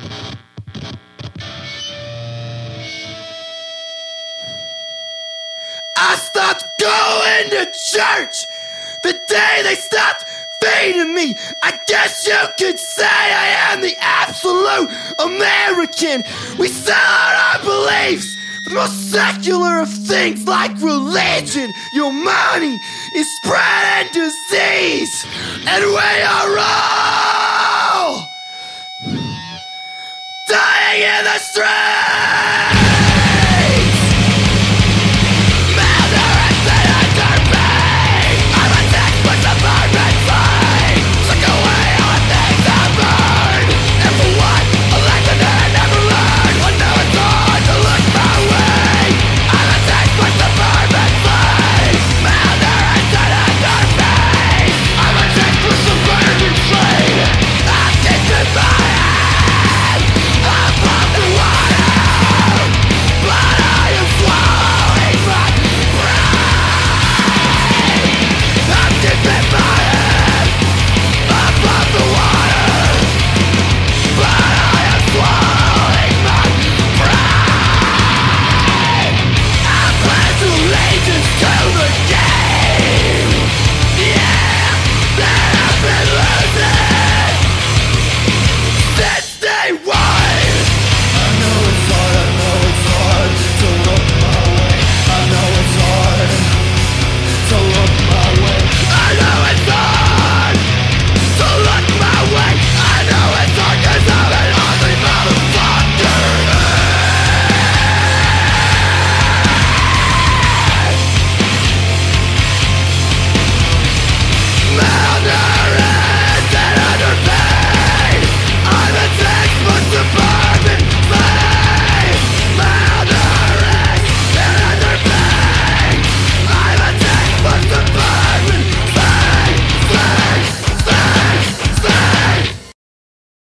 I stopped going to church the day they stopped feeding me. I guess you could say I am the absolute American. We sell out our beliefs for the most secular of things like religion. Your money is spreading disease, and we are all dying in the streets.